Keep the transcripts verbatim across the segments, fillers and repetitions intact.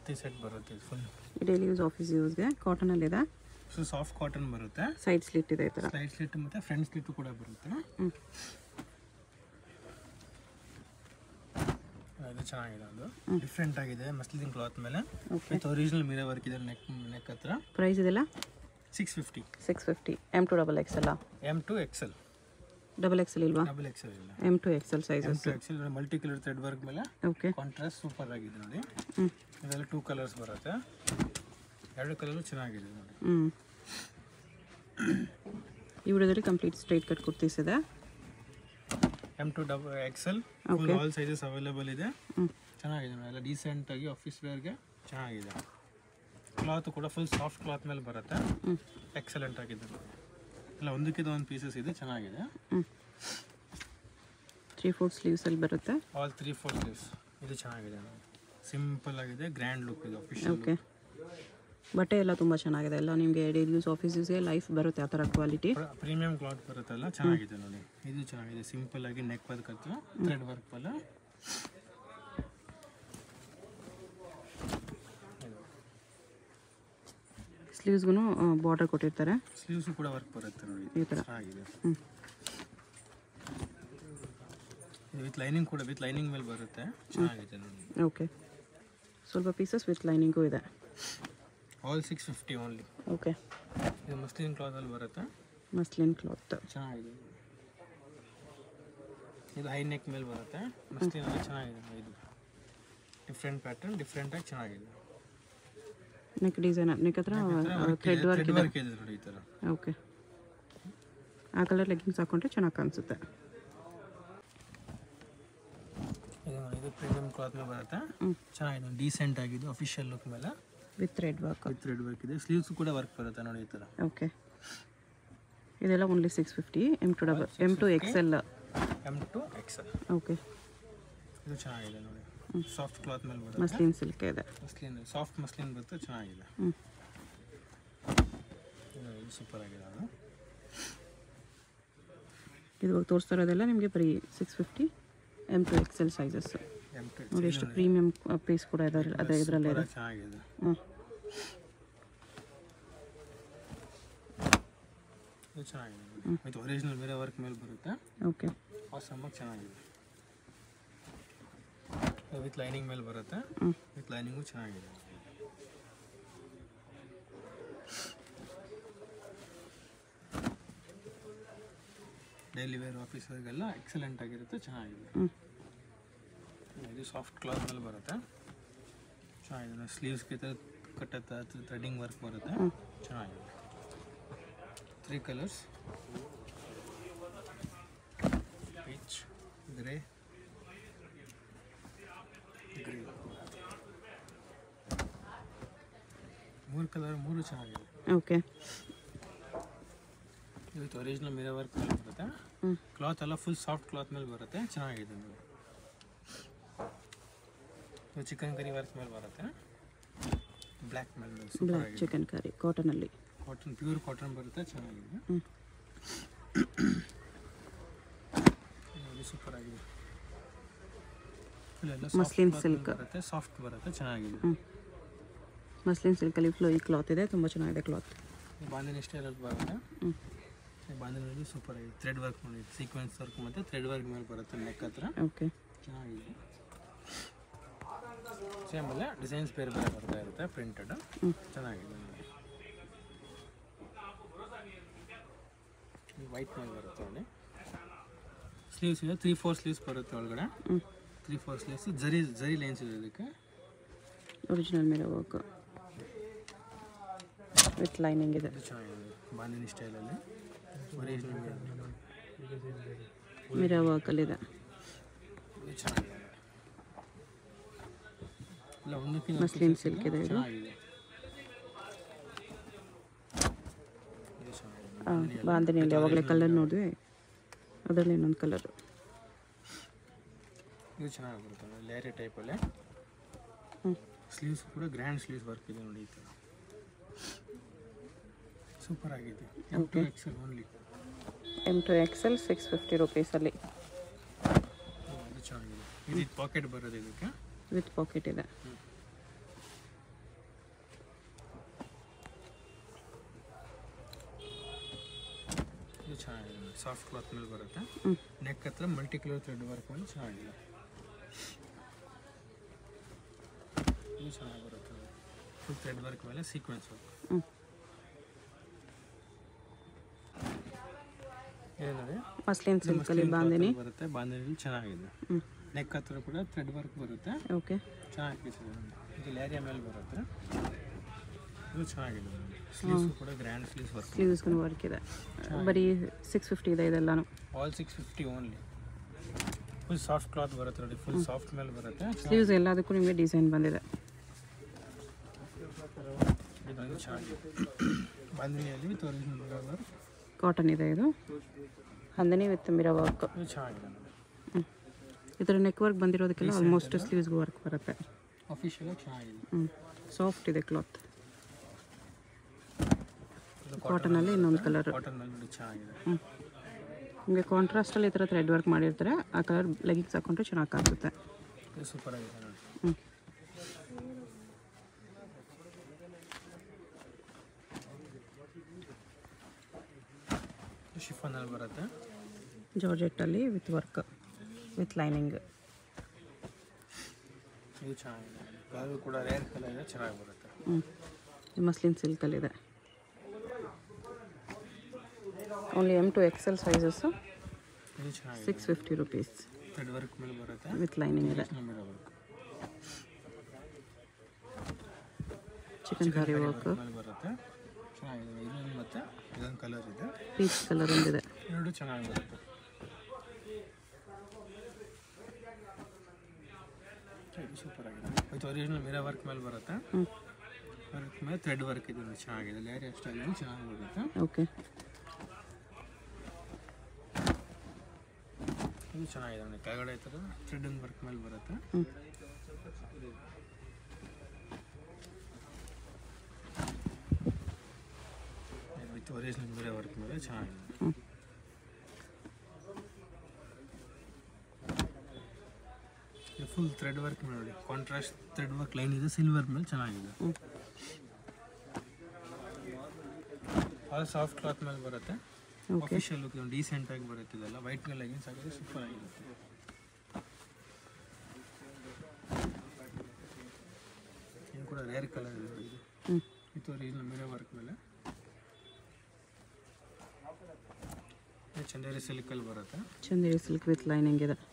Kurti set ಬರುತ್ತೆ full daily use office ಯೂಸ್ಗೆ ಕಾಟನಲ್ಲಿ ಇದೆ. ಸೊ ಸಾಫ್ಟ್ ಕಾಟನ್ ಬರುತ್ತೆ. ಸೈಡ್ ಸ್ಲಿಟ್ ಇದೆ ಈ ಥರ. ಸೈಡ್ ಸ್ಲಿಟ್ ಮತ್ತು ಫ್ರಂಟ್ ಸ್ಲಿಟ್ ಕೂಡ ಬರುತ್ತೆ. ಹ್ಞೂ ಇದು ಚೆನ್ನಾಗಿದೆ. ಅದು ಡಿಫ್ರೆಂಟ್ ಆಗಿದೆ ಮಸ್ಲಿನ್ ಕ್ಲಾತ್ ಮೇಲೆ ವಿತ್ ಒರಿಜಿನಲ್ ಮಿರರ್ ವರ್ಕ್ ಇದೆ ನೆಕ್ ನೆಕ್ ಹತ್ರ. ಪ್ರೈಸ್ ಇದೆಲ್ಲ six fifty six fifty M to double X ಅಲ್ಲ? M to XL. Double XL ಇಲ್ವಾ? ಡಬಲ್ ಎಕ್ಸೆಲ್ ಇಲ್ಲ, M to XL sizes. M to Excel multi colour thread work ಮೇಲೆ okay contrast super ಆಗಿದೆ ನೋಡಿ. ಹ್ಞೂ ಇದೆಲ್ಲ ಟೂ ಕಲರ್ಸ್ ಬರುತ್ತೆ. ಎರಡು ಕಲರು ಚೆನ್ನಾಗಿದೆ ನೋಡಿ. ಹ್ಞೂ ಈ ವಿಡಿಯೋದಲ್ಲಿ ಕಂಪ್ಲೀಟ್ ಸ್ಟ್ರೈಟ್ ಕಟ್ ಕುರ್ತೀಸ್ ಇದೆ. M to double XL all sizes available ಇದೆ. ಚೆನ್ನಾಗಿದೆ ನೋಡಿ. ಎಲ್ಲ ಡೀಸೆಂಟಾಗಿ ಆಫೀಸ್ ವೇರ್ಗೆ ಚೆನ್ನಾಗಿದೆ. ಕ್ಲಾತ್ ಕೂಡ ಫುಲ್ ಸಾಫ್ಟ್ ಕ್ಲಾತ್ ಮೇಲೆ ಬರುತ್ತೆ. ಎಕ್ಸಲೆಂಟ್ ಆಗಿದೆ. ಎಲ್ಲ ಒಂದಕ್ಕಿಂತ ಒಂದು ಪೀಸಸ್ ಇದೆ, ಚೆನ್ನಾಗಿದೆ. ತ್ರೀ ಫೋರ್ ಸ್ಲೀವ್ಸಲ್ಲಿ ಬರುತ್ತೆ. All three four sleeves. ಇದು ಚೆನ್ನಾಗಿದೆ, ಸಿಂಪಲ್ ಆಗಿದೆ, ಗ್ರ್ಯಾಂಡ್ ಲುಕ್ ಇದೆ ಆಫೀಷಿಯಲ್. ಓಕೆ ಬಟ್ಟೆ ಎಲ್ಲ ತುಂಬ ಚೆನ್ನಾಗಿದೆ. ಎಲ್ಲ ನಿಮಗೆ ಡೈಲಿ ಯೂಸ್ ಆಫೀಸ್ ಯೂಸ್ಗೆ ಲೈಫ್ ಬರುತ್ತೆ ಆ ಥರ ಕ್ವಾಲಿಟಿ. ಪ್ರೀಮಿಯಂ ಕ್ಲಾತ್ ಬರುತ್ತಲ್ಲ, ಚೆನ್ನಾಗಿದೆ ನೋಡಿ. ಇದು ಚೆನ್ನಾಗಿದೆ, ಸಿಂಪಲ್ ಆಗಿ ನೆಕ್ ವರ್ಕ್ ಹತ್ರ ಥ್ರೆಡ್ ವರ್ಕ್ ಅಲ್ಲ. ಸ್ಲೀವ್ಸ್ಗೂ ಬಾರ್ಡರ್ ಕೊಟ್ಟಿರ್ತಾರೆ. ಸ್ಲೀವ್ಸ್ ಕೂಡ ವರ್ಕ್ ಬರುತ್ತೆ ನೋಡಿ, ಈ ಥರ ಚೆನ್ನಾಗಿದೆ. ವಿತ್ ಲೈನಿಂಗ್ ಕೂಡ ವಿತ್ ಲೈನಿಂಗ್ ಮೇಲೆ ಬರುತ್ತೆ, ಚೆನ್ನಾಗಿದೆ ನೋಡಿ. ಓಕೆ ಸ್ವಲ್ಪ ಪೀಸಸ್ ವಿತ್ ಲೈನಿಂಗೂ ಇದೆ. All six fifty only. Okay ಇದು ಮಸ್ಲಿನ್ ಕ್ಲಾತಲ್ಲಿ ಬರುತ್ತೆ. ಮಸ್ಲಿನ್ ಕ್ಲಾತ್ ಚೆನ್ನಾಗಿದೆ. ಇದು ಹೈ ನೆಕ್ ಮೇಲೆ ಬರುತ್ತೆ. ಮಸ್ಲಿನ್ ಎಲ್ಲ ಚೆನ್ನಾಗಿದೆ. ಇದು ಡಿಫ್ರೆಂಟ್ ಪ್ಯಾಟರ್ನ್, ಡಿಫ್ರೆಂಟಾಗಿ ಚೆನ್ನಾಗಿದೆ. ನೆಕ್ ಡಿಸೈನ್ ನೆಕ್ ಹತ್ರ ಥ್ರೆಡ್ ವರ್ಕ್ ಇದೆ ನೋಡಿ ಈ ಥರ. ಓಕೆ ಆ ಕಲರ್ ಲೆಗ್ಗಿಂಗ್ಸ್ ಹಾಕೊಂಡ್ರೆ ಚೆನ್ನಾಗಿ ಕಾಣಿಸುತ್ತೆ. ಇದು ನೋಡಿ, ಇದು ಪ್ರೀಮಿಯಂ ಕ್ಲಾತ್ ಮೇಲೆ ಬರುತ್ತೆ. ಚೆನ್ನಾಗಿದೆ, ಡೀಸೆಂಟ್ ಆಗಿದೆ, ಅಫಿಷಿಯಲ್ ಲುಕ್ ಮೇಲೆ with thread work. With thread work ಇದೆ. ಸ್ಲೀವ್ಸ್ ಕೂಡ ವರ್ಕ್ ಬರುತ್ತೆ ನೋಡಿ ಈ ಥರ. ಓಕೆ ಇದೆಲ್ಲ only six fifty M to double M to XL. M to XL. Okay ಇದು ಚೆನ್ನಾಗಿದೆ ನೋಡಿ. ಸಾಫ್ಟ್ ಕ್ಲಾತ್ ಮೇಲೆ ಬರುತ್ತೆ. ಮಸ್ಲಿನ್ ಸಿಲ್ಕ್ ಇದೆ. ಮಸ್ಲಿನ್ ಸಾಫ್ಟ್ ಮಸ್ಲಿನ್ ಬರುತ್ತೆ, ಚೆನ್ನಾಗಿದೆ. ಇದು ಸೂಪರ್ ಆಗಿದೆ. ಅದು ಇದು ತೋರಿಸ್ತಾ ಇರೋದೆಲ್ಲ ನಿಮಗೆ ಬರೀ six fifty M to XL sizes. ನೋಡಿ ಎಷ್ಟು ಪ್ರೀಮಿಯಂ ಪೀಸ್ ಕೂಡ ಇದೆ ಅದೇ ಇದರಲ್ಲೇ ಇದೆ. ಚೆನ್ನಾಗಿದೆ. ಹ್ಞೂ ಇದು ಚೆನ್ನಾಗಿದೆ. ಇದು ಒರಿಜಿನಲ್ ಮಿರರ್ ವರ್ಕ್ ಮೇಲೆ ಬರುತ್ತೆ. ಓಕೆ ಆಸಮಾಗಿ ಚೆನ್ನಾಗಿದೆ. ವಿತ್ ಲೈನಿಂಗ್ ಮೇಲೆ ಬರುತ್ತೆ. ವಿತ್ ಲೈನಿಂಗು ಚೆನ್ನಾಗಿದೆ. ಡೈಲಿ ವೇರ್ ಆಫೀಸರ್ಗೆಲ್ಲ ಎಕ್ಸಲೆಂಟ್ ಆಗಿರುತ್ತೆ, ಚೆನ್ನಾಗಿದೆ. ಇದು ಸಾಫ್ಟ್ ಕ್ಲಾತ್ ಮೇಲೆ ಬರುತ್ತೆ, ಚೆನ್ನಾಗಿದೆ. ಸ್ಲೀವ್ಸ್ಗೆ ಕಟ್ಟತ್ತ ಥ್ರೆಡಿಂಗ್ ವರ್ಕ್ ಬರುತ್ತೆ, ಚೆನ್ನಾಗಿದೆ. Three colours, peach, grey, grey. ಮೂರು ಕಲರ್, ಮೂರು ಚೆನ್ನಾಗಿದೆ. ಓಕೆ ಇವತ್ತು ಒರಿಜಿನಲ್ ಮಿರರ್ ವರ್ಕ್ ಮೇಲೆ ಬರುತ್ತೆ. ಕ್ಲಾತ್ ಎಲ್ಲ ಫುಲ್ ಸಾಫ್ಟ್ ಕ್ಲಾತ್ ಮೇಲೆ ಬರುತ್ತೆ, ಚೆನ್ನಾಗಿದೆ. ಇದು ಚಿಕನ್ ಕರಿ ವರ್ಕ್ ಮೇಲೆ ಬರುತ್ತೆ. ಬ್ಲ್ಯಾಕ್ ಮೇಲೆ ಬ್ಲ್ಯಾಕ್ ಚಿಕನ್ ಕರಿ ಕಾಟನಲ್ಲಿ, ಕಾಟನ್ ಪ್ಯೂರ್ ಕಾಟನ್ ಬರುತ್ತೆ, ಚೆನ್ನಾಗಿದೆ. ಇದು ಸೂಪರ್ ಆಗಿದೆ. ಮಸ್ಲಿನ್ ಸಿಲ್ಕ್ ಬರುತ್ತೆ, ಸಾಫ್ಟ್ ಬರುತ್ತೆ, ಚೆನ್ನಾಗಿದೆ. ಮಸ್ಲಿನ್ ಸಿಲ್ಕಲ್ಲಿ ಫ್ಲೋ ಈ ಕ್ಲಾತ್ ಇದೆ, ತುಂಬ ಚೆನ್ನಾಗಿದೆ ಕ್ಲಾತ್. ಬಾಂಧನಿ ಸ್ಟೈಲಲ್ಲಿ ಬರುತ್ತೆ. ಬಾಂಧನಿಯಲ್ಲಿ ಸೂಪರ್ ಆಗಿದೆ. ಥ್ರೆಡ್ ವರ್ಕ್ ಮಾಡಿ ಸೀಕ್ವೆನ್ಸ್ ವರ್ಕ್ ಮತ್ತು ಥ್ರೆಡ್ ವರ್ಕ್ ಮೇಲೆ ಬರುತ್ತೆ ನೆಕ್ ಹತ್ರ. ಓಕೆ ಚೆನ್ನಾಗಿದೆ. ಸೇಮ್ ಅಲ್ಲ, ಡಿಸೈನ್ಸ್ ಬೇರೆ ಬೇರೆ ಬರ್ತಾ ಇರುತ್ತೆ, ಪ್ರಿಂಟೆಡ್, ಚೆನ್ನಾಗಿದೆ. ವೈಟ್ ಮೇಲೆ ಬರುತ್ತೆ ನೋಡಿ. ಸ್ಲೀವ್ಸ್ ಇದೆ, ತ್ರೀ ಫೋರ್ ಸ್ಲೀವ್ಸ್ ಬರುತ್ತೆ ಒಳಗಡೆ. ತ್ರೀ ಫೋರ್ ಸ್ಲೀವ್ಸ್ ಜರಿ ಜರಿ ಲೈನ್ಸ್ ಇದೆ ಇದಕ್ಕೆ. Original mirror work with lining ಇದೆ, ಚೆನ್ನಾಗಿದೆ. ಬಾಂಧನಿ ಸ್ಟೈಲಲ್ಲಿ ಒರಿಜಿನಲ್ ಮಿರರ್ ವರ್ಕಲ್ಲಿದೆ, ಚೆನ್ನಾಗಿದೆ. ಇಲ್ಲ ಒಂದಕ್ಕಿಂತ ಮಸ್ಲಿನ್ ಸಿಲ್ಕ್ ಇದೆ ಇದು. ಬಾಂಧನಿಯಲ್ಲಿ ಯಾವಾಗಲೇ ಕಲರ್ ನೋಡಿದ್ವಿ, ಅದರಲ್ಲಿ ಇನ್ನೊಂದು ಕಲರ್. ಇದು ಚೆನ್ನಾಗಿ ಬರುತ್ತೆ ಲೇಯರ್ ಟೈಪಲ್ಲೇ. ಸ್ಲೀವ್ಸ್ ಕೂಡ ಗ್ರ್ಯಾಂಡ್ ಸ್ಲೀವ್ಸ್ ವರ್ಕ್ ಇದೆ ನೋಡಿ ಈ ಥರ, ಸೂಪರ್ ಆಗಿದೆ. M to XL only. M to XL six fifty ರುಪೀಸಲ್ಲಿ. ಇದು ಚೆನ್ನಾಗಿದೆ. ಇದು ಪಾಕೆಟ್ ಬರೋದು ಇದಕ್ಕೆ, ವಿತ್ ಪಾಕೆಟ್ ಇದೆ. ಚೆನ್ನಾಗಿದೆ, ಸಾಫ್ಟ್ ಕ್ಲಾತ್ ಮೇಲೆ ಬರುತ್ತೆ. ಹ್ಞೂ ನೆಕ್ ಹತ್ರ ಮಲ್ಟಿ ಕಲರ್ ಥ್ರೆಡ್ ವರ್ಕ್ ಮೇಲೆ ಚೆನ್ನಾಗಿದೆ, ಇದು ಚೆನ್ನಾಗಿ ಬರುತ್ತೆ. ಫುಲ್ ಥ್ರೆಡ್ ವರ್ಕ್ ಮೇಲೆ ಸೀಕ್ವೆನ್ಸ್ ವರ್ಕ್. ಹ್ಞೂ ಏನಂದರೆ ಮಸ್ಲಿನ್ ಸಿಲ್ಕಲ್ಲಿ ಬಾಂದಿನಿ ಬರುತ್ತೆ, ಬಾಂದಿನಿ ಚೆನ್ನಾಗಿದೆ. ಹ್ಞೂ ನೆಕ್ ಹತ್ರ ಕೂಡ ಥ್ರೆಡ್ ವರ್ಕ್ ಬರುತ್ತೆ, ಓಕೆ ಚೆನ್ನಾಗಿ ಪೀಸ್ ಇದೆ. ಇದು ಲ್ಯಾರಿಯಾ ಮೇಲೆ ಬರುತ್ತೆ, ಇದು ಚೆನ್ನಾಗಿದೆ. ಸ್ಲೀವ್ಸ್ ಕೂಡ ಗ್ರ್ಯಾಂಡ್ ಸ್ಲೀವ್ಸ್ ವರ್ಕ್, ಸ್ಲೀವ್ಸ್ಗೂ ವರ್ಕ್ ಇದೆ. ಬರೀ ಸಿಕ್ಸ್ ಫಿಫ್ಟಿ ಇದೆ ಇದೆಲ್ಲನೂ, all six fifty only. Full soft cloth ಬರುತ್ತೆ ನೋಡಿ, ಫುಲ್ ಸಾಫ್ಟ್ ಮೇಲೆ ಬರುತ್ತೆ. ಸ್ಲೀವ್ಸ್ ಎಲ್ಲದಕ್ಕೂ ನಿಮಗೆ ಡಿಸೈನ್ ಬಂದಿದೆ. ಇದೊಂದು ಚೆನ್ನಾಗಿದೆ, ಬಾಂದಿನಿಯಲ್ಲಿ ವಿತ್ ಒರಿಜಿನಲ್ ವರ್ಕ್, ಕಾಟನ್ ಇದೆ ಇದು, ಹಂದನಿ ವಿತ್ ಮಿರಾ ವರ್ಕ್. ಇದು ಚೆನ್ನಾಗಿದೆ. ಹ್ಞೂ ಇದರ ನೆಕ್ ವರ್ಕ್ ಬಂದಿರೋದಕ್ಕೆಲ್ಲ ಆಲ್ಮೋಸ್ಟ್ ಸ್ಲೀವ್ಸ್ಗೂ ವರ್ಕ್ ಬರುತ್ತೆ. ಅಫಿಷಿಯಲಾಗಿ ಚೆನ್ನಾಗಿದೆ. ಹ್ಞೂ ಸಾಫ್ಟ್ ಇದೆ ಕ್ಲಾತ್. ಕಾಟನಲ್ಲಿ ಇನ್ನೊಂದು ಕಲರ್, ಕಾಟನ್ನಲ್ಲಿ ಚೆನ್ನಾಗಿದೆ. ಹ್ಞೂ ನಿಮಗೆ ಕಾಂಟ್ರಾಸ್ಟಲ್ಲಿ ಈ ಥರ ಥ್ರೆಡ್ ವರ್ಕ್ ಮಾಡಿರ್ತಾರೆ, ಆ ಕಲರ್ ಲೆಗಿನ್ಸ್ ಹಾಕೊಂಡ್ರೆ ಚೆನ್ನಾಗಿ ಕಾಣಿಸುತ್ತೆ. ಇದು ಸೂಪರ್ ಆಗಿದೆ ನೋಡಿ. ಹ್ಞೂ ಶಿಫಾನಲ್ಲಿ ಬರುತ್ತೆ, ಜಾರ್ಜೆಟ್ಟಲ್ಲಿ ವಿತ್ ವರ್ಕ್ ವಿತ್ ಲೈನಿಂಗ್. ಇದು ಚೆನ್ನಾಗಿದೆ, ಕಲರ್ ಕೂಡ ರೇರ್ ಕಲರ್ ಇದೆ, ಚೆನ್ನಾಗಿ ಬರುತ್ತೆ. ಹ್ಞೂ ಮಸ್ಲಿನ್ ಸಿಲ್ಕಲ್ಲಿದೆ. Only M to XL sizes, ಇದು ಚೆನ್ನಾಗಿದೆ. Six fifty rupees thread work ಮೇಲೆ ಬರುತ್ತೆ, ವಿತ್ ಲೈನಿಂಗ್ ಇದೆ. Mirror work chikankari work ಮೇಲೆ ಬರುತ್ತೆ, ಚೆನ್ನಾಗಿದೆ. ಇದೊಂದು ಮತ್ತು ಇದೊಂದು ಕಲರ್ ಇದೆ, ಪೀಚ್ ಕಲರ್ ಒಂದಿದೆ. ಎರಡು ಚೆನ್ನಾಗಿ ಬರುತ್ತೆ. ಇದು ಸೂಪರ್ ಆಗಿದೆ, ವಿತ್ ಒರಿಜಿನಲ್ ಮಿರರ್ ವರ್ಕ್ ಮೇಲೆ ಬರುತ್ತೆ. ಹ್ಞೂ ವರ್ಕ್ ಮೇಲೆ ಥ್ರೆಡ್ ವರ್ಕ್ ಇದೆ, ಚೆನ್ನಾಗಿದೆ. ಲ್ಯಾರಿಯಾ ಸ್ಟೈಲಲ್ಲಿ ಚೆನ್ನಾಗಿ ಬರುತ್ತೆ. ಓಕೆ ಇದು ಚೆನ್ನಾಗಿದೆ ನೋಡಿ, ಕೆಳಗಡೆ ಈ ಥರ ಥ್ರೆಡ್ ವರ್ಕ್ ಮೇಲೆ ಬರುತ್ತೆ. ಹ್ಞೂ ವಿತ್ ಒರಿಜಿನಲ್ ಮಿರರ್ ವರ್ಕ್ ಮೇಲೆ ಚೆನ್ನಾಗಿದೆ. ಹ್ಞೂ ಫುಲ್ ಥ್ರೆಡ್ ವರ್ಕ್ ಮೇಲೆ ನೋಡಿ, ಕಾಂಟ್ರಾಸ್ಟ್ ಥ್ರೆಡ್ ವರ್ಕ್ ಲೈನ್ ಇದೆ, ಸಿಲ್ವರ್ ಮೇಲೆ ಚೆನ್ನಾಗಿದೆ. ಹ್ಞೂ ಆಲ್ ಸಾಫ್ಟ್ ಕ್ಲಾತ್ ಮೇಲೆ ಬರುತ್ತೆ. ಓಕೆ ಅಫಿಷಿಯಲ್ ಲುಕ್ ಡೀಸೆಂಟ್ ಆಗಿ ಬರುತ್ತೆ. ಇದೆಲ್ಲ ವೈಟ್ ಮೇಲೆ ಲೆಗಿನ್ಸ್ ಹಾಕಿದ್ರೆ ಸೂಪರ್ ಆಗಿರುತ್ತೆ. ಇದು ಕೂಡ ರೇರ್ ಕಲರ್ ಇದೆ, ಇದು ಹ್ಞೂ ವಿತ್ ಒರಿಜಿನಲ್ ಮಿರರ್ ವರ್ಕ್ ಮೇಲೆ. ಇದು ಚಂದೇರಿ ಸಿಲ್ಕಲ್ಲಿ ಬರುತ್ತೆ, ಚಂದೇರಿ ಸಿಲ್ಕ್ ವಿತ್ ಲೈನಿಂಗ್ ಇದೆ.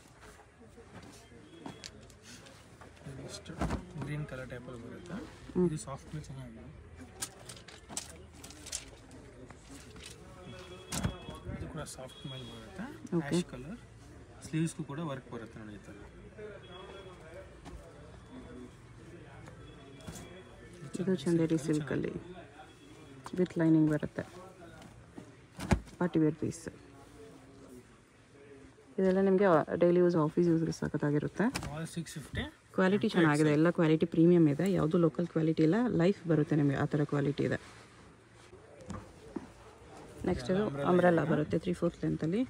ಇಷ್ಟು ಗ್ರೀನ್ ಕಲರ್ ಟೈಪಲ್ಲಿ ಬರುತ್ತೆ. ಇದು ಸಾಫ್ಟ್ ಮೇಲೆ ಚೆನ್ನಾಗಿದೆ. ಇದು ಕೂಡ ಸಾಫ್ಟ್ ಮೇಲೆ ಬರುತ್ತೆ, ಆ್ಯಶ್ ಕಲರ್. ಸ್ಲೀವ್ಸ್ಗೂ ಕೂಡ ವರ್ಕ್ ಬರುತ್ತೆ ನೋಡಿ ಈ ಥರ. ಇದು ಚಂದೇರಿ ಸಿಲ್ಕಲ್ಲಿ ವಿತ್ ಲೈನಿಂಗ್ ಬರುತ್ತೆ, ಪಾರ್ಟಿ ವೇರ್ ಪೀಸ್. ಇದೆಲ್ಲ ನಿಮಗೆ ಡೈಲಿ ಯೂಸ್ ಆಫೀಸ್ ಯೂಸ್ಗೆ ಸಖತ್ತಾಗಿರುತ್ತೆ. All six fifty. ಕ್ವಾಲಿಟಿ ಚೆನ್ನಾಗಿದೆ, ಎಲ್ಲ ಕ್ವಾಲಿಟಿ ಪ್ರೀಮಿಯಮ್ ಇದೆ, ಯಾವುದು ಲೋಕಲ್ ಕ್ವಾಲಿಟಿ ಇಲ್ಲ, ಲೈಫ್ ಬರುತ್ತೆ ನಿಮಗೆ ಆ ಥರ ಕ್ವಾಲಿಟಿ ಇದೆ. ನೆಕ್ಸ್ಟ್ ಇದು ಅಂಬ್ರೆಲಾ ಬರುತ್ತೆ ತ್ರೀ ಫೋರ್ತ್ ಲೆಂತಲ್ಲಿ.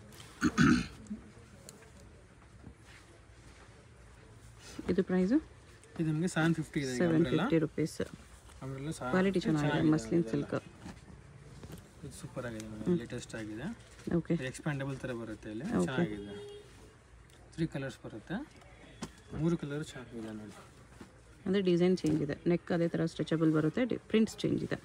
ಇದು ಪ್ರೈಸು ಇದು ನಿಮಗೆ ಸೆವೆನ್ ಫಿಫ್ಟಿ ಇದೆ. Seven fifty rupees. ಆಮೇಲೆ ಕ್ವಾಲಿಟಿ ಚೆನ್ನಾಗಿದೆ, ಮಸ್ಲಿನ್ ಸಿಲ್ಕ್. ಇದು ಸೂಪರ್ ಆಗಿದೆ, ಲೇಟೆಸ್ಟ್ ಆಗಿದೆ. ಓಕೆ ಎಕ್ಸ್ಪ್ಯಾಂಡಬಲ್ ಥರ ಬರುತ್ತೆ, ಇಲ್ಲಿ ಚೆನ್ನಾಗಿದೆ. ತ್ರೀ ಕಲರ್ಸ್ ಬರುತ್ತೆ, ಮೂರು ಕಲರ್ ಚೆನ್ನಾಗಿದೆ ನೋಡಿ. ಅಂದರೆ ಡಿಸೈನ್ ಚೇಂಜ್ ಇದೆ, ನೆಕ್ ಅದೇ ಥರ ಸ್ಟ್ರೆಚಬಲ್ ಬರುತ್ತೆ, ಪ್ರಿಂಟ್ಸ್ ಚೇಂಜ್ ಇದೆ.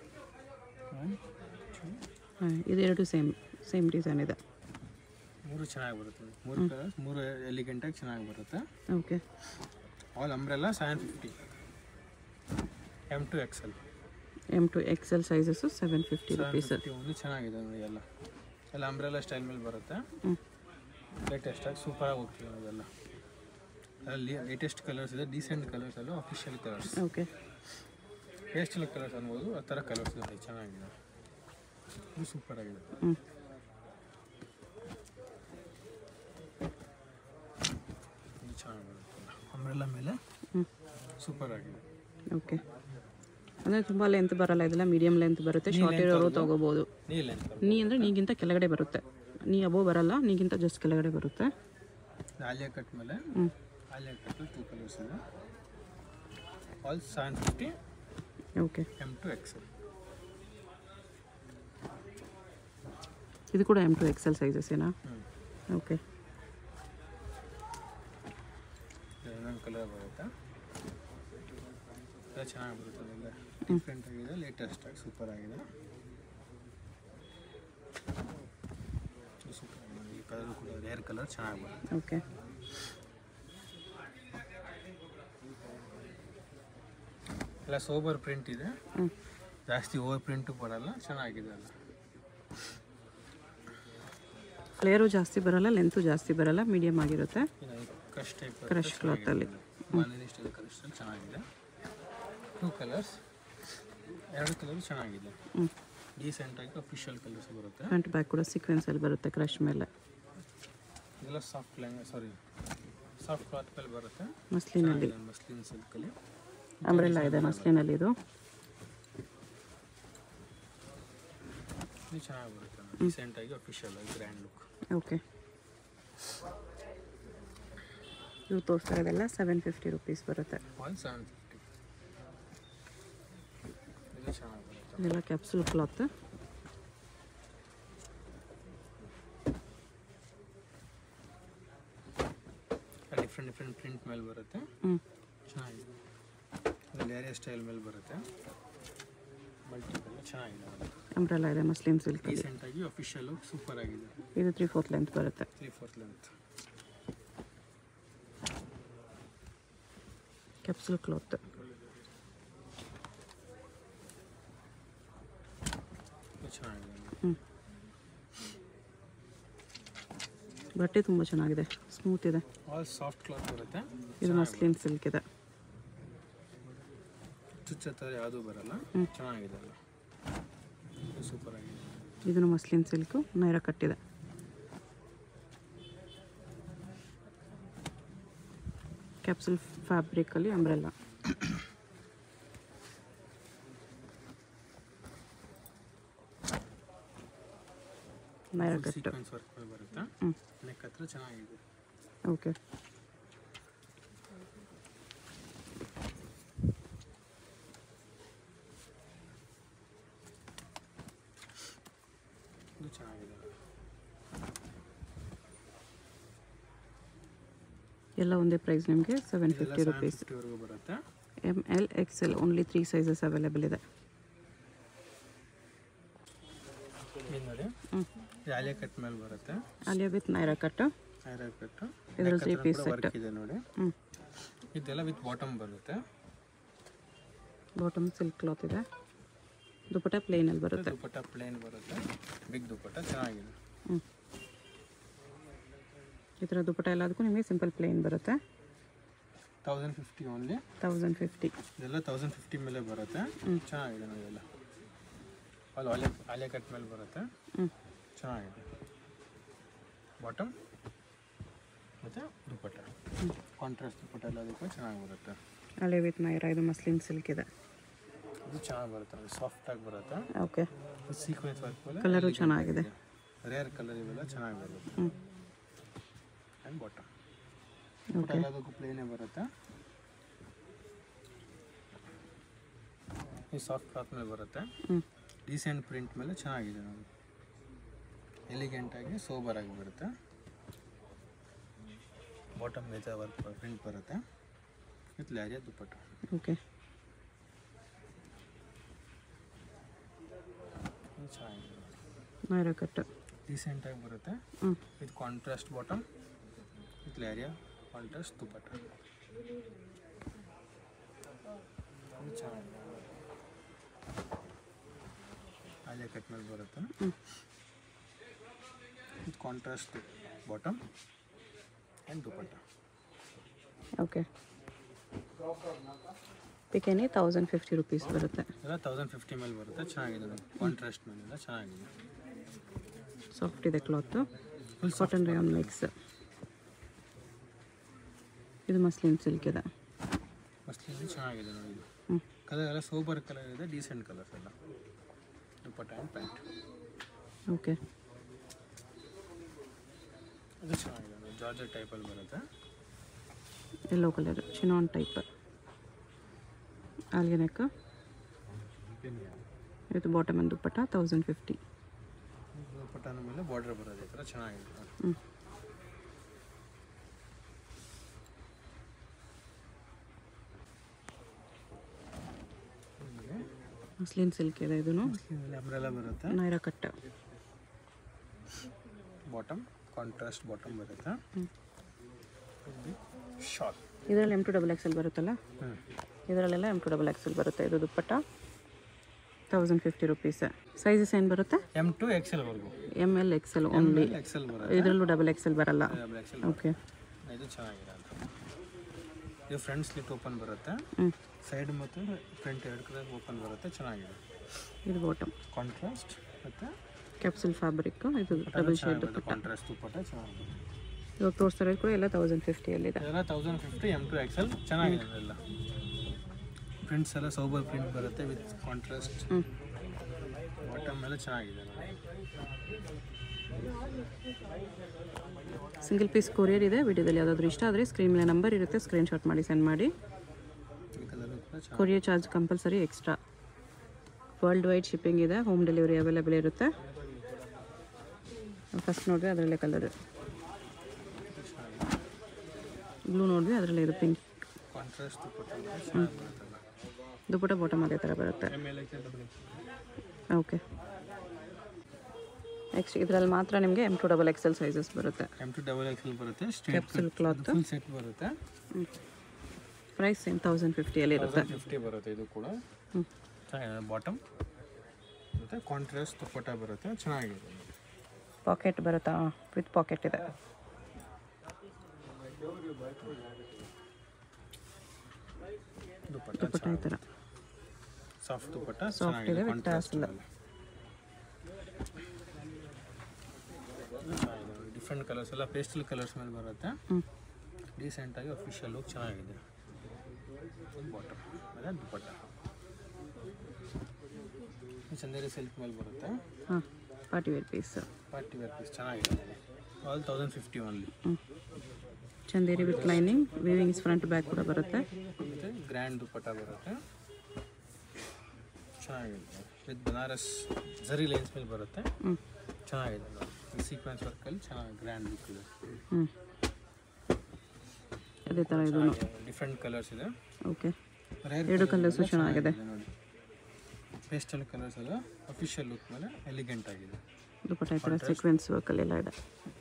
ಹಾಂ ಇದು ಎರಡು ಸೇಮ್ ಸೇಮ್ ಡಿಸೈನ್ ಇದೆ. ಮೂರು ಚೆನ್ನಾಗಿ ಬರುತ್ತೆ, ಮೂರು ಕಲರ್ಸ್, ಮೂರು ಎಲಿಗೆಂಟಾಗಿ ಚೆನ್ನಾಗಿ ಬರುತ್ತೆ. Okay all umbrella seven fifty, M to XL. M to XL sizes seven fifty rupees. ಒಂದು ಚೆನ್ನಾಗಿದೆ ನೋಡಿ, ಎಲ್ಲ ಎಲ್ಲ ಅಂಬ್ರೆಲಾ ಸ್ಟೈಲ್ ಮೇಲೆ ಬರುತ್ತೆ. ಹ್ಞೂ ಲೇಟೆಸ್ಟಾಗಿ ಸೂಪರಾಗಿ ಹೋಗ್ತೀವಿ ಅದೆಲ್ಲ. ಅಲ್ಲಿ ಲೇಟೆಸ್ಟ್ ಕಲರ್ಸ್ ಇದೆ, ಡೀಸೆಂಟ್ ಕಲರ್ಸ್ ಅಲ್ಲ, official colours. Okay pastel colours ಅನ್ಬೋದು, ಆ ಥರ ಕಲರ್ಸ್ ಇದೆ, ಚೆನ್ನಾಗಿದೆ. ಇದು ಸೂಪರ್ ಆಗಿದೆ. ಹ್ಞೂ ಇದು ಚೆನ್ನಾಗಿ ಬರುತ್ತೆ, ಅಂಬ್ರೆಲಾ ಮೇಲೆ ಹ್ಞೂ ಸೂಪರ್ ಆಗಿದೆ. ಓಕೆ ಅಂದರೆ ತುಂಬ ಲೆಂತ್ ಬರಲ್ಲ, ಇದೆಲ್ಲ ಮೀಡಿಯಮ್ ಲೆಂತ್ ಬರುತ್ತೆ, ಶಾರ್ಟ್ ಇರೋರು ತೊಗೋಬೋದು. ನೀಲ್ ಅಂತ ನೀ ಅಂದರೆ ನೀಗಿಂತ ಕೆಳಗಡೆ ಬರುತ್ತೆ, ನೀ ಅಬೋ ಬರಲ್ಲ, ನೀಗಿಂತ ಜಸ್ಟ್ ಕೆಳಗಡೆ ಬರುತ್ತೆ. ಆಲಿಯಾ ಕಟ್ ಮೇಲೆ ಹ್ಞೂ ಆಲಿಯಾ ಕಟ್ ಟೂ ಕಲರ್ಸ್ ಇದೆ, all seven fifty, okay M to XL. ಇದು ಕೂಡ ಎಮ್ ಟು ಎಕ್ಸೆಲ್ ಸೈಜಸ್ ಏನಾ? ಓಕೆ. ಇನ್ನೊಂದು ಕಲರ್ ಬರುತ್ತೆ, ಎಲ್ಲ ಚೆನ್ನಾಗಿ ಬರುತ್ತೆ, ಎಲ್ಲ ಡಿಫ್ರೆಂಟ್ ಆಗಿದೆ, ಲೇಟೆಸ್ಟ್ ಆಗಿ ಸೂಪರ್ ಆಗಿದೆ. ಸೂಪರ್ ಆಗಿದೆ, ಈ ಕಲರ್ ಕೂಡ ರೇರ್ ಕಲರ್ ಚೆನ್ನಾಗಿ ಬರುತ್ತೆ. ಓಕೆ. ಎಲ್ಲ ಸೋಬರ್ ಪ್ರಿಂಟ್ ಇದೆ, ಜಾಸ್ತಿ ಓವರ್ ಪ್ರಿಂಟು ಬರಲ್ಲ, ಚೆನ್ನಾಗಿದೆ ಅಲ್ಲ. ಫ್ಲೇರು ಜಾಸ್ತಿ ಬರಲ್ಲ, ಲೆಂತು ಜಾಸ್ತಿ ಬರಲ್ಲ, ಮೀಡಿಯಮ್ ಆಗಿರುತ್ತೆ. ಕ್ರಶ್ ಟೈಪ್ ಕ್ರಶ್ ಕ್ಲಾತಲ್ಲಿ ಮನೇಲಿ ಇಷ್ಟೆಲ್ಲ ಕಲರ್ಸಲ್ಲಿ ಚೆನ್ನಾಗಿದೆ. ಟೂ ಕಲರ್ಸ್, ಎರಡು ಕಲರ್ ಚೆನ್ನಾಗಿದೆ, ಡೀಸೆಂಟಾಗಿ ಅಫಿಷಿಯಲ್ ಕಲರ್ಸ್ ಬರುತ್ತೆ. ಫ್ರಂಟ್ ಬ್ಯಾಕ್ ಕೂಡ ಸೀಕ್ವೆನ್ಸಲ್ಲಿ ಬರುತ್ತೆ ಕ್ರಶ್ ಮೇಲೆ. ಇದೆಲ್ಲ soft length sari soft cloth ಮೇಲೆ ಬರುತ್ತೆ, ಮಸ್ಲಿನಲ್ಲಿ. ಮಸ್ಲಿನ್ ಸಿಲ್ಕಲ್ಲಿ ಅಂಬ್ರೆಲ್ಲಾ ಇದೆ ಮಸ್ಲಿನಲ್ಲಿ. ಇದು ಇದು ಚೆನ್ನಾಗಿ ಬರುತ್ತೆ, ಡೀಸೆಂಟಾಗಿ ಅಫಿಷಿಯಲ್ ಆಗಿ ಗ್ರ್ಯಾಂಡ್ ಲುಕ್. ಓಕೆ. ಇವು ತೋರಿಸ್ತಾ ಇರೋದೆಲ್ಲ ಸೆವೆನ್ ಫಿಫ್ಟಿ ರುಪೀಸ್ ಬರುತ್ತೆ. All seven fifty. ಇದು ಚೆನ್ನಾಗಿ ಬರುತ್ತೆ, ಇದೆಲ್ಲ capsule cloth. Different different print ಮೇಲೆ ಬರುತ್ತೆ, ಹ್ಞೂ ಚೆನ್ನಾಗಿದೆ. ಲೇರಿಯಾ ಸ್ಟೈಲ್ ಮೇಲೆ ಬರುತ್ತೆ, ಮಲ್ಟಿಪಲ್ ಚೆನ್ನಾಗಿದೆ. ಅಂಬ್ರೆಲ್ಲಾ ಇದೆ ಮಸ್ಲಿನ್ ಸಿಲ್ಕ್. ಡೀಸೆಂಟಾಗಿ ಅಫಿಷಿಯಲ್ ಸೂಪರ್ ಆಗಿದೆ. ಇದು ತ್ರೀ ಫೋರ್ತ್ ಲೆಂತ್ ಬರುತ್ತೆ. Three fourth length capsule cloth. ಚೆನ್ನಾಗಿದೆ. ಹ್ಞೂ ಬಟ್ಟೆ ತುಂಬ ಚೆನ್ನಾಗಿದೆ, ಸ್ಮೂತ್ ಇದೆ. ಆಲ್ ಸಾಫ್ಟ್ ಕ್ಲಾತ್ ಬರುತ್ತೆ. ಇದು ಮಸ್ಲಿನ್ ಸಿಲ್ಕ್ ಇದೆ, ಚುಚ್ಚ ಥರ ಯಾವುದೂ ಬರಲ್ಲ, ಚೆನ್ನಾಗಿದೆ ಅಲ್ಲ, ಸೂಪರ್ ಆಗಿದೆ. ಇದನ್ನು ಮಸ್ಲಿನ್ ಸಿಲ್ಕು ನೈರಾ ಕಟ್ಟಿದೆ. Capsule ಫ್ಯಾಬ್ರಿಕಲ್ಲಿ umbrella. ನೈರಾ ಕಟ್ಟು. ಸೀಕ್ವೆನ್ಸ್ ವರ್ಕ್ ಮೇಲೆ ಬರುತ್ತೆ, ಹ್ಞೂ ನೆಕ್ ಹತ್ರ ಚೆನ್ನಾಗಿದೆ. ಓಕೆ. ಇದು ಚೆನ್ನಾಗಿದೆ. ಎಲ್ಲ ಒಂದೇ ಪ್ರೈಸ್ ನಿಮಗೆ ಸೆವೆನ್ ಫಿಫ್ಟಿ ರುಪೀಸ್. ವರೆಗೂ ಬರುತ್ತೆ. M L X L only three sizes available ಇದೆ. ಇದು ನೋಡಿ, ಇದು ಆಲಿಯಾ ಕಟ್ ಮೇಲೆ ಬರುತ್ತೆ. ಆಲಿಯಾ ವಿತ್ ನೈರಾ ಕಟ್ಟು. ನೈರಾ ಕಟ್ಟು ಇದರಲ್ಲಿ ತ್ರೀ ಪೀಸ್ ಸೆಟ್ ವರ್ಕ್ ಇದೆ ನೋಡಿ. ಹ್ಞೂ ಇದೆಲ್ಲ ವಿತ್ ಬಾಟಮ್ ಬರುತ್ತೆ. ಬಾಟಮ್ ಸಿಲ್ಕ್ ಕ್ಲಾತ್ ಇದೆ. ದುಪಟ್ಟ ಪ್ಲೇನಲ್ಲಿ ಬರುತ್ತೆ. ದುಪಟ್ಟ ಪ್ಲೇನ್ ಬರುತ್ತೆ, ಬಿಗ್ ದುಪಟ್ಟ ಚೆನ್ನಾಗಿದೆ. ಹ್ಞೂ ಈ ಥರ ದುಪಟ್ಟ ಎಲ್ಲದಕ್ಕೂ ನಿಮಗೆ ಸಿಂಪಲ್ ಪ್ಲೇನ್ ಬರುತ್ತೆ. Thousand fifty only. Thousand fifty ಇದೆಲ್ಲ ತೌಸಂಡ್ ಫಿಫ್ಟಿ ಮೇಲೆ ಬರುತ್ತೆ, ಚೆನ್ನಾಗಿದೆ ನೋಡಿ. ಎಲ್ಲ ಅಲ್ಲಿ ಆಲಿಯಾ ಆಲಿಯಾ ಕಟ್ ಮೇಲೆ ಬರುತ್ತೆ, ಹ್ಞೂ ಚೆನ್ನಾಗಿದೆ. ಬಾಟಮ್ ಮತ್ತು ದುಪಟ್ಟ ಕಾಂಟ್ರಾಸ್ಟ್ ದುಪಟ್ಟ ಎಲ್ಲದಕ್ಕೂ ಚೆನ್ನಾಗಿ ಬರುತ್ತೆ. ಆಲಿಯಾ ವಿತ್ ನೈರಾ. ಇದು ಮಸ್ಲಿನ್ ಸಿಲ್ಕ್ ಇದೆ. ಇದು ಚೆನ್ನಾಗಿ ಬರುತ್ತೆ, ಸಾಫ್ಟಾಗಿ ಬರುತ್ತೆ. ಓಕೆ. ಸೀಕ್ವೆನ್ಸ್ ವರ್ಕ್ ಮೇಲೆ ಕಲರು ಚೆನ್ನಾಗಿದೆ, ರೇರ್ ಕಲರ್ ಇವೆಲ್ಲ ಚೆನ್ನಾಗಿ ಬರುತ್ತೆ. ಹ್ಞೂ ಆ್ಯಂಡ್ ಬಾಟಮ್ ದುಪಟ್ಟ ಎಲ್ಲದಕ್ಕೂ ಪ್ಲೇನೇ ಬರುತ್ತೆ. ಈ ಸಾಫ್ಟ್ ಕ್ಲಾತ್ ಮೇಲೆ ಬರುತ್ತೆ, ಹ್ಞೂ ಡೀಸೆಂಟ್ ಪ್ರಿಂಟ್ ಮೇಲೆ ಚೆನ್ನಾಗಿದೆ ನೋಡಿ. ಎಲಿಗೆಂಟಾಗಿ ಸೋಬರಾಗಿ ಬರುತ್ತೆ. ಬಾಟಮ್ ಮೆಜಾ ವರ್ಕ್ ಪ್ರಿಂಟ್ ಬರುತ್ತೆ ವಿತ್ ಲ್ಯಾರಿಯಾ ದುಪಟ್ಟ. ಓಕೆ. ಚೆನ್ನಾಗಿದೆ, ನೈರಾ ಕಟ್ಟು ಡೀಸೆಂಟಾಗಿ ಬರುತ್ತೆ. ಹ್ಞೂ with contrast bottom with leheriya contrast dupatta. ಚೆನ್ನಾಗಿದೆ. ಆಲಿಯಾ ಕಟ್ ಮೇಲೆ ಬರುತ್ತೆ, ಹ್ಞೂ with contrast bottom and dupatta. Okay. ಪಿಕೆನಿ ತೌಸಂಡ್ ಫಿಫ್ಟಿ ರುಪೀಸ್ ಬರುತ್ತೆ. ಎಲ್ಲ ತೌಸಂಡ್ ಫಿಫ್ಟಿ ಮೇಲೆ ಬರುತ್ತೆ, ಚೆನ್ನಾಗಿದೆ ನೋಡಿ. ಕಾಂಟ್ರಾಸ್ಟ್ ಮೇಲೆಲ್ಲ ಚೆನ್ನಾಗಿದೆ, ಸಾಫ್ಟ್ ಇದೆ cloth. Full cotton rayon mix. ಇದು ಮಸ್ಲಿನ್ ಸಿಲ್ಕ್ ಇದೆ. ಮಸ್ಲಿನ್ ಚೆನ್ನಾಗಿದೆ ನೋಡಿ. ಇದು ಹ್ಞೂ ಕಲರ್ ಎಲ್ಲ ಸೋಬರ್ ಕಲರ್ ಇದೆ, ಡೀಸೆಂಟ್ ಕಲರ್ಸ್ ಎಲ್ಲ. Dupatta and pant. ಓಕೆ. ಇದು ಚೆನ್ನಾಗಿದೆ ನೋಡಿ, ಜಾರ್ಜೆಟ್ ಟೈಪಲ್ಲಿ ಬರುತ್ತೆ. Yellow colour chinon type. Alia neck. ಇದು bottom and dupatta thousand fifty. Dupatta button ಮೇಲೆ ಬಾರ್ಡರ್ ಬರೋದು ಈ ಥರ ಚೆನ್ನಾಗಿದೆ. ಹ್ಞೂ ಮಸ್ಲಿನ್ ಸಿಲ್ಕ್ ಇದೆ ಇದು. ಅಂಬ್ರೆಲಾ ಬರುತ್ತೆ. Naira cut bottom contrast bottom ಬರುತ್ತೆ. ಶಾಲ್ ಇದರಲ್ಲಿ ಎಮ್ ಟು ಡಬಲ್ ಎಕ್ಸೆಲ್ ಬರುತ್ತಲ್ಲ, ಇದರಲ್ಲೆಲ್ಲ ಎಮ್ ಟು ಡಬಲ್ ಎಕ್ಸೆಲ್ ಬರುತ್ತೆ. ಇದು dupatta thousand fifty rupees. Sizes ಏನು ಬರುತ್ತೆ? ಎಮ್ ಟು ಎಕ್ಸೆಲ್ ವರೆಗೂ. M L XL only. XL ಬರುತ್ತೆ. ಇದರಲ್ಲೂ ಡಬಲ್ ಎಕ್ಸೆಲ್ ಬರಲ್ಲ. ಓಕೆ, ಇದು ಚೆನ್ನಾಗಿದೆ ಅಂತ. ಇದು ಫ್ರಂಟ್ ಸ್ಲಿಟ್ ಓಪನ್ ಬರುತ್ತೆ. ಸೈಡ್ ಮತ್ತು ಫ್ರಂಟ್ ಎರಡು ಕಡೆ ಓಪನ್ ಬರುತ್ತೆ, ಚೆನ್ನಾಗಿದೆ. ಇದು ಬಾಟಮ್ ಕಾಂಟ್ರಾಸ್ಟ್ ಮತ್ತು ಕ್ಯಾಪ್ಸುಲ್ ಫ್ಯಾಬ್ರಿಕ್. ಇದು double shade dupatta. Contrast dupatta ಚೆನ್ನಾಗಿದೆ. ಇವಾಗ ತೋರಿಸ್ತಾರೆ ಕೂಡ ಎಲ್ಲ ತೌಸಂಡ್ ಫಿಫ್ಟಿಯಲ್ಲಿದೆ. ಎಲ್ಲ thousand fifty M to XL ಚೆನ್ನಾಗಿದೆ. ಎಲ್ಲ ಪ್ರಿಂಟ್ಸ್ ಎಲ್ಲ ಸೋಬರ್ ಪ್ರಿಂಟ್ ಬರುತ್ತೆ ವಿತ್ ಕಾಂಟ್ರಾಸ್ಟ್. ಬಾಟಮ್ ಎಲ್ಲ ಚೆನ್ನಾಗಿದೆ. ಸಿಂಗಲ್ ಪೀಸ್ ಕೊರಿಯರ್ ಇದೆ. ವಿಡಿಯೋದಲ್ಲಿ ಯಾವುದಾದ್ರೂ ಇಷ್ಟ ಆದರೆ ಸ್ಕ್ರೀನ್ ಮೇಲೆ ನಂಬರ್ ಇರುತ್ತೆ, ಸ್ಕ್ರೀನ್ಶಾಟ್ ಮಾಡಿ ಸೆಂಡ್ ಮಾಡಿ. Courier charge compulsory extra. World wide shipping ಇದೆ, ಹೋಮ್ ಡೆಲಿವರಿ ಅವೈಲೇಬಲ್ ಇರುತ್ತೆ. ಫಸ್ಟ್ ನೋಡಿದ್ರೆ ಅದರಲ್ಲೇ ಕಲರ್ ಬ್ಲೂ ನೋಡಿದ್ವಿ, ಅದರಲ್ಲೇ ಇದು ಪಿಂಕ್. ದುಪ್ಪಟ್ಟ ಬಾಟಮ್ ಅದೇ ಥರ ಬರುತ್ತೆ. ಓಕೆ, ನೆಕ್ಸ್ಟ್ ಇದರಲ್ಲಿ ಮಾತ್ರ ನಿಮಗೆ M to double XL sizes ಬರುತ್ತೆ. ಎಮ್ ಟು ಡಬಲ್ ಎಕ್ಸೆಲ್ ಬರುತ್ತೆ. ಕ್ಯಾಪ್ಸುಲ್ ಕ್ಲಾತ್ ಫುಲ್ ಸೆಟ್ ಬರುತ್ತೆ. ಪ್ರೈಸ್ ಸೇಮ್ ತೌಸಂಡ್ ಫಿಫ್ಟಿಯಲ್ಲಿ ಇರುತ್ತೆ. ಫಿಫ್ಟಿ ಬರುತ್ತೆ. ಇದು ಕೂಡ ಚೆನ್ನಾಗಿದೆ. ಬಾಟಮ್ ಮತ್ತು ಕಾಂಟ್ರಾಸ್ಟ್ ದುಪ್ಪಟ್ಟ ಬರುತ್ತೆ, ಚೆನ್ನಾಗಿದೆ. ಪಾಕೆಟ್ ಬರುತ್ತಾ? ವಿತ್ ಪಾಕೆಟ್ ಇದೆ. ದುಪ್ಪಟ್ಟ ದುಪ್ಪಟ್ಟ ಈ ಥರ ಸಾಫ್ಟ್ ದುಪ್ಪಟ್ಟ ಸಾಫ್ಟ್ ಇದೆ ವಿತ್ ಟಾಸಲ್. ಡಿಫ್ರೆಂಟ್ ಕಲರ್ಸ್ ಎಲ್ಲ ಪೇಸ್ಟಲ್ ಕಲರ್ಸ್ ಮೇಲೆ ಬರುತ್ತೆ. ಡೀಸೆಂಟಾಗಿ ಅಫಿಷಿಯಲ್ ಲುಕ್ ಚೆನ್ನಾಗಿದೆ. ಬಾಟಮ್ ಮೇಲೆ ದುಪ್ಪಟ್ಟ ಚಂದೇರಿ ಸಿಲ್ಕ್ ಮೇಲೆ ಬರುತ್ತೆ. ಹಾಂ, party wear piece. Party wear piece ಚೆನ್ನಾಗಿದೆ. All thousand fifty only. Chanderi with lining, weavings front back ಕೂಡ ಬರುತ್ತೆ. ಮತ್ತು ಗ್ರ್ಯಾಂಡ್ ದುಪ್ಪಟ್ಟ ಬರುತ್ತೆ, ಚೆನ್ನಾಗಿದೆ. ವಿತ್ ಬನಾರಸ್ ಝರಿ ಲೈನ್ಸ್ ಮೇಲೆ ಬರುತ್ತೆ, ಚೆನ್ನಾಗಿದೆ. ಸೀಕ್ವೆನ್ಸ್ ವರ್ಕಲ್ಲಿ ಚೆನ್ನಾಗಿ ಗ್ರ್ಯಾಂಡ್ ಲುಕ್ ಇದೆ. ಹ್ಞೂ, ಅದೇ ಥರ ಇದು ಡಿಫ್ರೆಂಟ್ ಕಲರ್ಸ್ ಇದೆ. ಓಕೆ, ಎರಡು ಕಲರ್ಸು ಚೆನ್ನಾಗಿದೆ. ನೋಡಿ, ಪೇಸ್ಟಲ್ ಕಲರ್ಸ್ ಎಲ್ಲ ಅಫಿಷಿಯಲ್ ಲುಕ್ ಮೇಲೆ ಎಲಿಗೆಂಟ್ ಆಗಿದೆ. ದುಪ್ಪಟ್ಟ ಈ ಥರ ಸೀಕ್ವೆನ್ಸ್ ವರ್ಕಲ್ಲೆಲ್ಲ ಇದೆ.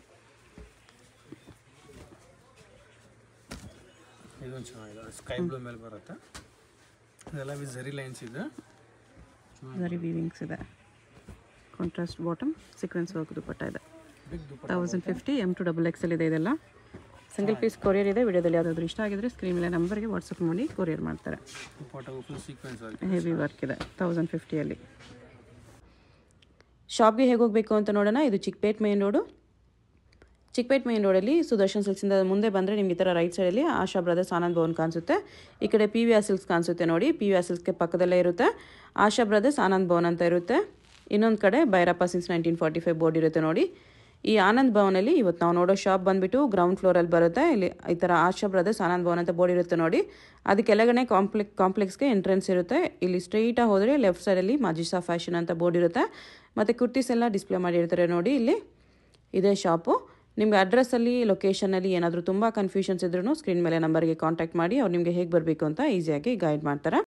ಇದೊಂದು ಚೆನ್ನಾಗಿದೆ. ಸ್ಕೈ ಬ್ಲೂ ಮೇಲೆ ಬರುತ್ತೆ. ಇದೆಲ್ಲ ವಿತ್ ಝರಿ ಲೈನ್ಸ್ ಇದೆ, ಝರಿ ವೀವಿಂಗ್ಸ್ ಇದೆ. Contrast bottom, sequence work dupatta ಇದೆ. Big dupatta thousand fifty M to double XL ಇದೆ. ಇದೆಲ್ಲ ಸಿಂಗಲ್ ಪೀಸ್ ಕೊರಿಯರ್ ಇದೆ. ವಿಡಿಯೋದಲ್ಲಿ ಯಾವುದಾದ್ರೂ ಇಷ್ಟ ಆಗಿದ್ರೆ ಸ್ಕ್ರೀನ್ ಮೇಲೆ ನಂಬರ್ಗೆ ವಾಟ್ಸಪ್ ಮಾಡಿ ಕೊರಿಯರ್ ಮಾಡ್ತಾರೆ. Dupatta full sequence work, heavy work ಇದೆ. ತೌಸಂಡ್ ಫಿಫ್ಟಿಯಲ್ಲಿ ಶಾಪ್ಗೆ ಹೇಗೆ ಹೋಗಬೇಕು ಅಂತ ನೋಡೋಣ. ಇದು Chickpet main road. Chickpet main ರೋಡಲ್ಲಿ ಸುದರ್ಶನ್ ಸಿಲ್ಕ್ಸಿಂದ ಮುಂದೆ ಬಂದರೆ ನಿಮ್ಗೆ ಈ ಥರ ರೈಟ್ ಸೈಡಲ್ಲಿ ಆಶಾ ಬ್ರದರ್ಸ್ ಆನಂದ್ ಭವನ್ ಕಾಣಿಸುತ್ತೆ. ಈ ಕಡೆ ಪಿ ವಿ ಆರ್ ಸಿಲ್ಕ್ಸ್ ಕಾಣಿಸುತ್ತೆ ನೋಡಿ. ಪಿ ವಿ ಆರ್ ಸಿಲ್ಕ್ಸ್ಗೆ ಪಕ್ಕದಲ್ಲೇ ಇರುತ್ತೆ ಆಶಾ ಬ್ರದರ್ಸ್ ಆನಂದ್ ಭವನ್ ಅಂತ ಇರುತ್ತೆ. ಇನ್ನೊಂದು ಕಡೆ Bhairappa since nineteen forty five board ಇರುತ್ತೆ ನೋಡಿ. ಈ ಆನಂದ್ ಭವನಲ್ಲಿ ಇವತ್ತು ನಾವು ನೋಡೋ ಶಾಪ್ ಬಂದುಬಿಟ್ಟು ಗ್ರೌಂಡ್ ಫ್ಲೋರಲ್ಲಿ ಬರುತ್ತೆ. ಇಲ್ಲಿ ಈ ಥರ ಆಶಾ ಬ್ರದರ್ಸ್ ಆನಂದ್ ಭವನ್ ಅಂತ ಬೋರ್ಡ್ ಇರುತ್ತೆ ನೋಡಿ. ಅದು ಕೆಳಗಡೆ ಕಾಂಪ್ಲೆಕ್ ಕಾಂಪ್ಲೆಕ್ಸ್ಗೆ ಎಂಟ್ರೆನ್ಸ್ ಇರುತ್ತೆ. ಇಲ್ಲಿ ಸ್ಟ್ರೈಟಾಗಿ ಹೋದರೆ ಲೆಫ್ಟ್ ಸೈಡಲ್ಲಿ ಮಾಜಿಸಾ ಫ್ಯಾಷನ್ ಅಂತ ಬೋರ್ಡ್ ಇರುತ್ತೆ. ಮತ್ತು ಕುರ್ತೀಸ್ ಎಲ್ಲ ಡಿಸ್ಪ್ಲೇ ಮಾಡಿರ್ತಾರೆ ನೋಡಿ. ಇಲ್ಲಿ ಇದೇ ಶಾಪು. ನಿಮಗೆ ಅಡ್ರೆಸ್ಸಲ್ಲಿ ಲೊಕೇಶನಲ್ಲಿ ಏನಾದರೂ ತುಂಬ ಕನ್ಫ್ಯೂಷನ್ಸ್ ಇದ್ರೂ ಸ್ಕ್ರೀನ್ ಮೇಲೆ ನಂಬರ್ಗೆ ಕಾಂಟ್ಯಾಕ್ಟ್ ಮಾಡಿ ಅವ್ರು ನಿಮಗೆ ಹೇಗೆ ಬರಬೇಕು ಅಂತ ಈಸಿಯಾಗಿ ಗೈಡ್ ಮಾಡ್ತಾರೆ.